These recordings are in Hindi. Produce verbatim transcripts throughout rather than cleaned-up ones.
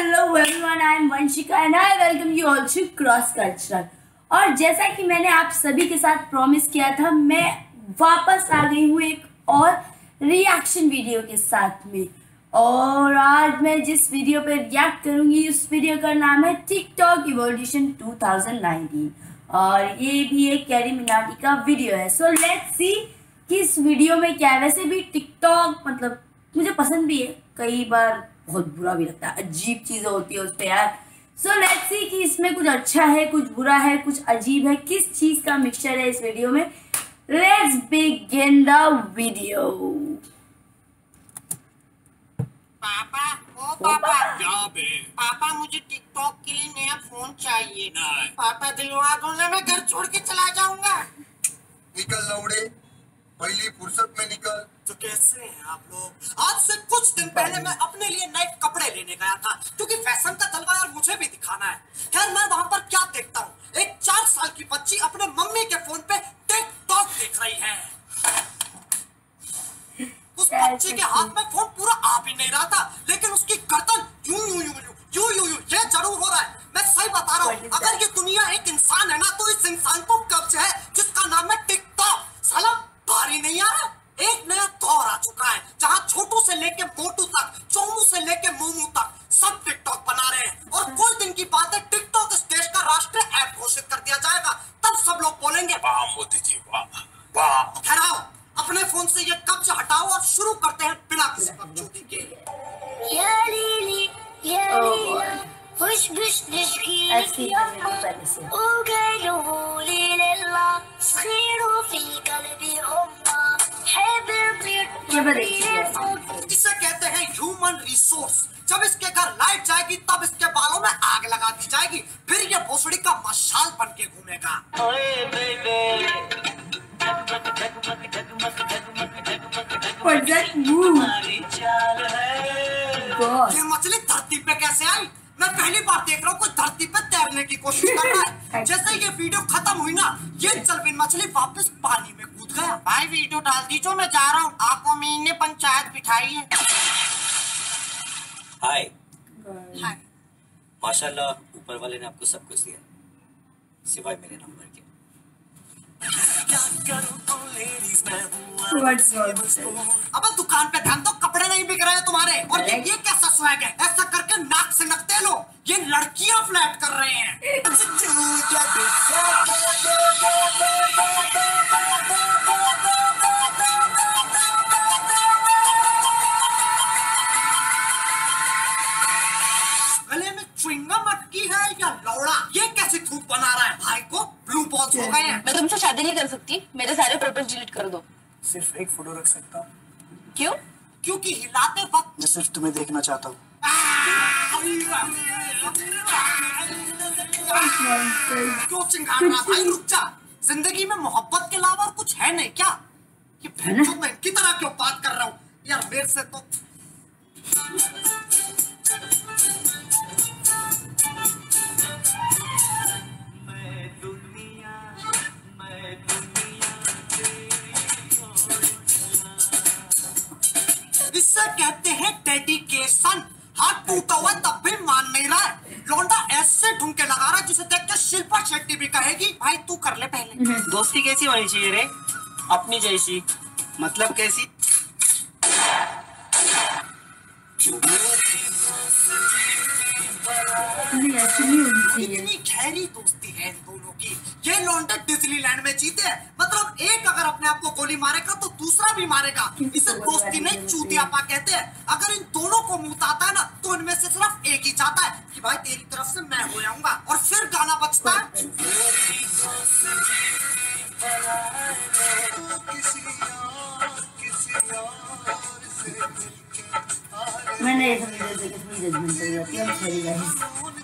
Hello everyone, I am Vanshika and I welcome you all to Cross Cultural। और जैसा कि मैंने आप सभी के साथ प्रॉमिस किया था, मैं वापस आ गई हूँ एक और रिएक्शन वीडियो के साथ में। और आज मैं जिस वीडियो पे रिएक्ट करूंगी उस वीडियो का नाम है TikTok evolution two thousand nineteen और ये भी एक कैरीमिनाटी का वीडियो है। सो लेट्स सी कि इस वीडियो में क्या है। वैसे भी टिकटॉक मतलब मुझे पसंद भी है, कई बार बहुत बुरा भी लगता है, अजीब चीजें होती है उस पे यार। सो लेट्स सी कि इसमें कुछ अच्छा है, कुछ बुरा है, कुछ अजीब है, किस चीज का मिक्सचर है इस वीडियो में। Let's begin the video. पापा, ओ पापा, क्या बे? पापा मुझे टिकटॉक के लिए नया फोन चाहिए। नहीं। पापा दिलवा दो ना, मैं घर छोड़ के चला जाऊंगा। निकल लौड़े, पहली फुर्सत में निकल। तो कैसे हैं आप लोग? आज से कुछ दिन पहले मैं अपने लिए नए कपड़े लेने गया था, क्योंकि फैशन का जलवा यार मुझे भी दिखाना है। खैर मैं वहाँ पर क्या देखता हूँ, एक चार साल की बच्ची अपने मम्मी के फोन पे टिकटॉक देख रही है। उस बच्ची के हाथ में फोन पूरा आ भी नहीं रहा था, लेकिन उसकी गर्दन यूं यूं यूं यूं यूं यूं यूं ये जरूर हो रहा है। मैं सही बता रहा हूँ, अगर ये दुनिया एक इंसान है ना, तो इस इंसान को कब्ज है जिसका नाम है टिकटॉक। साला बारी नहीं आ रहा। एक नया दौर आ चुका है जहां छोटू से लेके मोटू तक, चोमू से लेके मोमू तक सब टिकटॉक बना रहे हैं। और कुछ दिन की बात है, टिकटॉक इस देश का राष्ट्रीय ऐप घोषित कर दिया जाएगा। तब सब लोग बोलेंगे वाह मोदी जी वाह वाह। ठहराओ, अपने फोन से ये कब्ज हटाओ और शुरू करते हैं बिना किसी बकचोदी के। इसे कहते हैं ह्यूमन रिसोर्स। जब इसके घर लाइट जाएगी तब इसके बालों में आग लगा दी जाएगी, फिर ये भोसड़ी का मशाल बन के घूमेगा। ये मछली धरती पे कैसे आई? मैं पहली बार देख रहा हूँ कोई धरती पे तैरने की कोशिश कर रहा है। जैसे ये वीडियो खत्म हुई ना, ये जलविन मछली वापस पानी में कूद गया। भाई वीडियो डाल दीजिए, मैं जा रहा हूँ। आपको मीन पंचायत बिठाई है। हाय हाय। माशाल्लाह, ऊपर वाले ने आपको सब कुछ दिया सिवाय मेरे नंबर के। अब दुकान पे ध्यान दो, कपड़े नहीं बिक रहे हैं तुम्हारे। और ये, ये कैसा स्वैग है? ऐसा करके नाक से नकते लो, ये लड़कियां फ्लैट कर रहे हैं। गले में च्युइंगम अटकी है या लौड़ा? ये कैसी थूक बना रहा है? भाई को ब्लू बॉल्स हो गए हैं। मैं तुमसे शादी नहीं कर सकती, मेरे सारे फोटोज डिलीट कर दो। सिर्फ एक फोटो रख सकता हूँ। क्यों? क्योंकि हिलाते वक्त मैं सिर्फ तुम्हें देखना चाहता हूँ। क्यों चिंगार रहा भाई? रुक जा। जिंदगी में मोहब्बत के अलावा और कुछ है नहीं क्या? ये भैंसों मैं की तरह क्यों बात कर रहा हूँ यार? मेरे से तो इससे कहते हैं डेडिकेशन। हाथ टूटा हुआ तब भी मान नहीं रहा है। लौंडा ऐसे ढूंढ लगा रहा है जिसे देख के शिल्पा शेट्टी भी कहेगी भाई तू कर ले पहले। दोस्ती कैसी होनी चाहिए रे? अपनी जैसी। मतलब कैसी? इतनी गहरी दोस्ती है इन दोनों की। ये लौंडे डिज्नीलैंड में जीते हैं। मतलब एक अगर अपने आप को गोली मारेगा तो दूसरा भी मारेगा। इसे दोस्ती नहीं चूतियापा कहते हैं। अगर इन दोनों को मुंह आता है ना, तो इनमें से सिर्फ एक ही चाहता है कि भाई तेरी तरफ से मैं हो जाऊंगा। और फिर गाना बजता है। मैंने ये समझा कि थोड़ी जजमेंट कर जाती है। Sorry guys.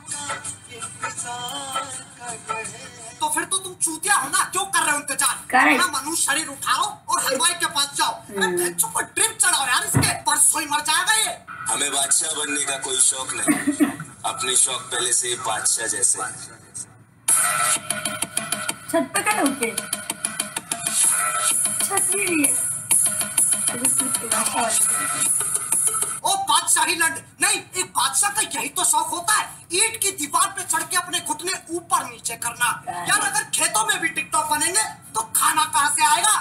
तो फिर तो तुम चूतिया हो ना, क्यों कर रहे हो इंतजार? ना मनुष्य शरीर उठाओ और हलवाई के पास जाओ। बच्चों को ड्रिप चढ़ाओ यार, इसके परसों ही मर जाएगा ये। हमें बादशाह बनने का कोई शौक नहीं। अपने शौक पहले से बादशाह जैसे। छत पे खड़े होके छत के लिए ओ बादशाही लंड नहीं, एक बादशाह का यही तो शौक होता है, ईंट की दीवार पे चढ़ के अपने घुटने ऊपर नीचे करना। यार अगर खेतों में भी टिकटॉक बनेंगे तो खाना कहाँ से आएगा?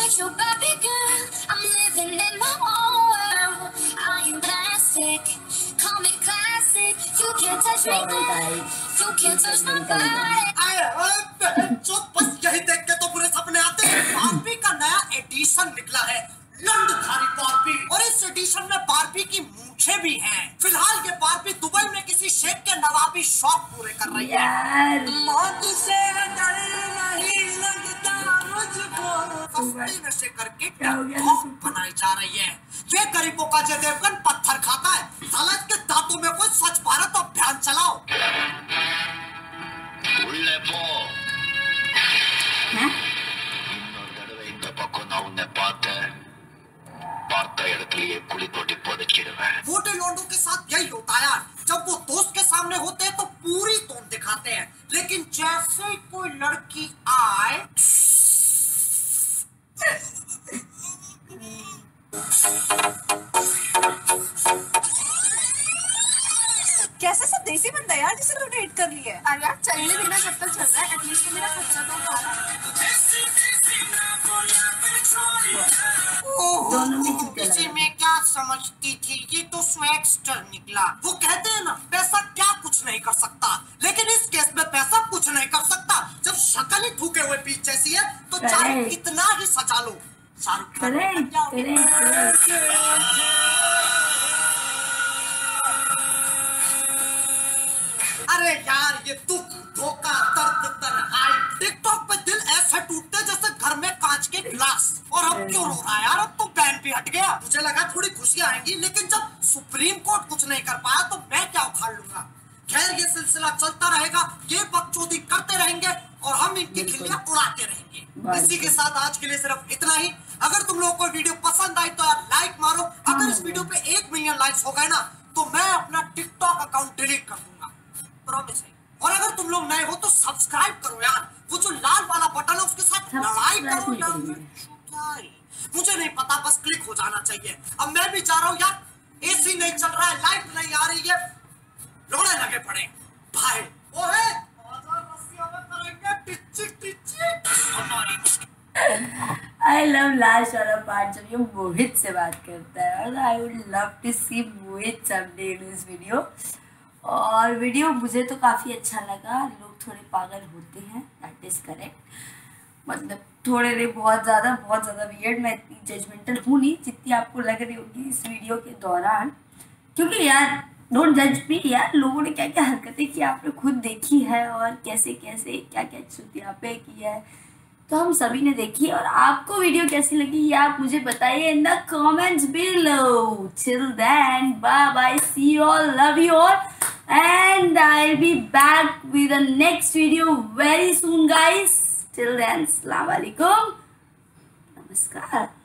जो बस यही देख के तो बुरे सपने आते हैं। बारबी का नया एडिशन निकला है, लंडधारी बारबी, और इस एडिशन में बारबी की मूछें भी हैं। फिलहाल ये बारबी दुबई में किसी शेख के नवाबी शौक पूरे कर रही है। मौत से डर नहीं लगता मुझको, सस्ते नशे करके टिकटॉक बनाई जा रही है। ये गरीबों का अजय देवगन पत्थर खाता है, साला इसके दांतों में कोई स्वच्छ भारत अभियान चलाओ। मोटे लोगों के साथ यही होता है यार, जब वो दोस्त के सामने होते हैं तो पूरी तोड़ दिखाते हैं, लेकिन जैसे ही कोई लड़की आए कैसे सब देसी बंदा यार जिसे तूने हिट कर लिया है। अरे यार चलने देना जब तक चल रहा है, एटलीस्ट मेरा खर्चा तो उठा रहा है। इसी में क्या समझती थी, ये तो स्वैगस्टर निकला। वो कहते हैं ना पैसा क्या कुछ नहीं कर सकता, लेकिन इस केस में पैसा कुछ नहीं कर सकता। जब शक्ल ही थूके हुए पीच जैसी है तो चाहे कितना ही सजा लो। शाहरुख अरे यार ये दुख, धोखा, दर्द, तन्हाई, टिकटॉक पे दिल ऐसे टूटते जैसे घर में कांच के गिलास। और अब क्यों रो रहा है यार, अब तो बैन भी हट गया। मुझे लगा थोड़ी खुशियां आएंगी, लेकिन जब सुप्रीम कोर्ट कुछ नहीं कर पाया तो मैं क्या उखाड़ लूंगा। खैर ये सिलसिला चलता रहेगा, ये बकचोदी करते रहेंगे और हम इनकी खिल्लियां उड़ाते रहेंगे। इसी के साथ आज के लिए सिर्फ इतना ही। अगर तुम लोगों को वीडियो पसंद आई तो यार लाइक मारो। अगर इस वीडियो पे एक मिलियन लाइक्स हो गए ना तो मैं अपना टिकटॉक अकाउंट डिलीट कर दूंगा, प्रॉमिस है। और अगर तुम लोग नए हो तो सब्सक्राइब करो यार, वो जो लाल वाला बटन है उसके साथ लड़ाई करो या फिर मुझे नहीं पता, बस क्लिक हो जाना चाहिए। अब मैं भी जा रहा हूँ यार, एसी नहीं चल रहा है, लाइट नहीं आ रही है, रोने लगे पड़े भाई। ओए आई लव लास्ट वाला पार्ट जब ये मोहित से बात करता है, और I would love to see Mohit someday in this video. और वीडियो मुझे तो काफ़ी अच्छा लगा। लोग थोड़े पागल होते हैं, दैट इज़ करेक्ट, मतलब थोड़े नहीं, बहुत ज़्यादा बहुत ज़्यादा वियर्ड। मैं इतनी जजमेंटल हूँ नहीं जितनी आपको लग रही होगी इस वीडियो के दौरान, क्योंकि यार डोंट जज मी यार, लोगों ने क्या क्या हरकतें की आपने खुद देखी है, और कैसे कैसे क्या क्या चुतिया पे की है तो हम सभी ने देखी है। और आपको वीडियो कैसी लगी ये आप मुझे बताइए in the comments below. Till then bye bye, see you all, love you all, and I'll be back with the next video very soon guys. Till then, Assalamu alaikum, namaskar.